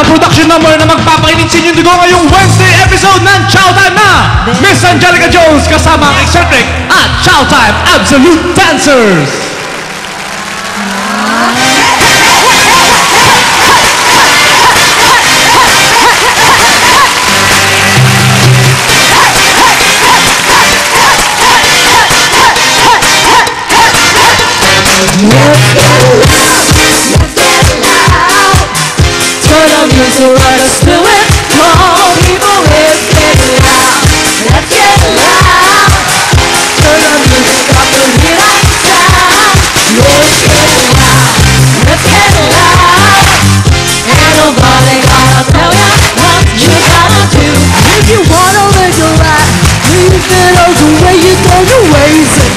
production number na magpapakinig sa inyong dugo ngayong Wednesday episode ng Chow Time na Miss Angelica Jones kasama ang eccentric at Chow Time Absolute Dancers. Turn on music, let us do it. Come on, people, let's get loud. Let's get loud. Turn on music, up the heat up sound. Let's get loud. Let's get loud. Ain't nobody gonna tell ya what you gotta do. If you wanna make it right, leave it all the way you go to waste it.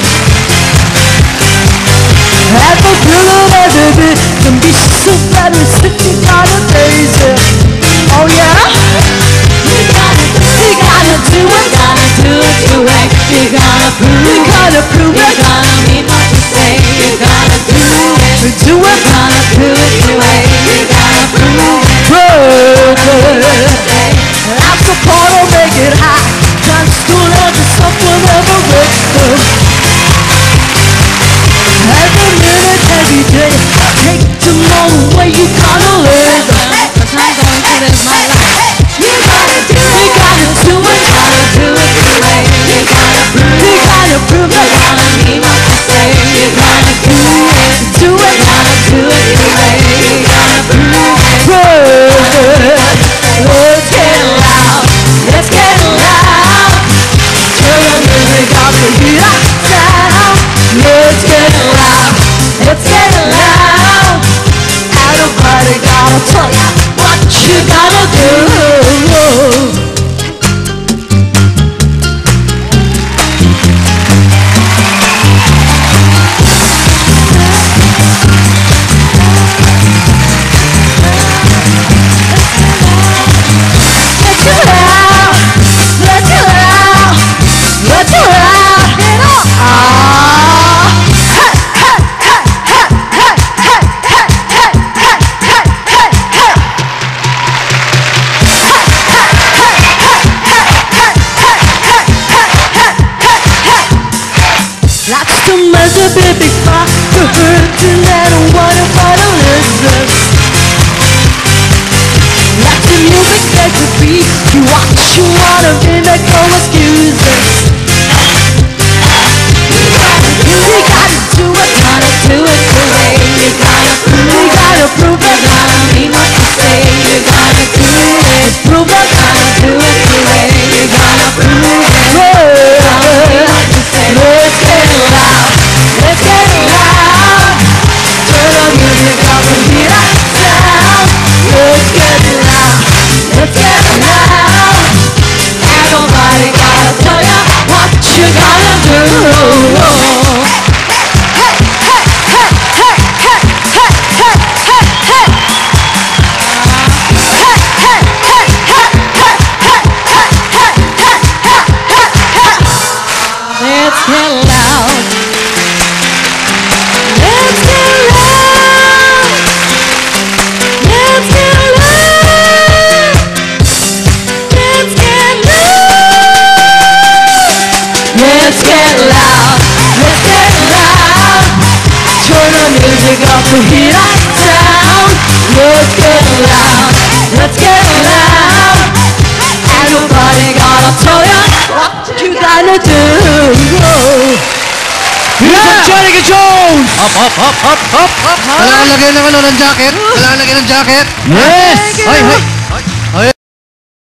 Have a feel of everything. Don't be so bad with sitting down and face it. Oh yeah? You gotta do it, gotta do it, do it. You gotta prove it, gotta mean what you say. You gotta do it, do it, gotta do it, do it. You gotta prove it. I'm so proud to make it high. Trying to love yourself whenever it's good. Every minute, every day, take tomorrow where you gotta live. Cause I'm going to live my life. You gotta do it, you gotta do it, gotta do it, do it. You gotta prove it, gotta mean what you say. You gotta do it, gotta do it, do it. You gotta prove it. Let's get loud, let's get loud. Turn the music up, the heat up down. Let's get loud, let's get loud. Ain't nobody gotta tell ya what you gotta do. Let's get loud, let's get loud, let's get loud. Get up. Lots to measure, baby, far to hurt and I don't wanna listen. Let the music take the beat. You what you wanna be, make no excuses. You gotta do it, do it. You gotta prove it, gotta mean what you say. You gotta do it, prove it, gotta do it. You gotta prove it, gotta mean what you say. Let's get loud, let's get loud. Turn the music up and heat up sound. Let's get loud, let's get loud. Ain't nobody gotta tell ya what you gotta do. Let's get loud. Let's get loud. Let's get loud. Let's get loud. Let's get loud. Let's get loud. Turn the music up to heat up sound. Let's get loud. Let's get loud. Ain't nobody gotta tell ya what you gotta do. Miss Angelica Jones! Up. Kailangan lagyan ng jacket? Kailangan lagyan ng jacket? Yes! Thank you.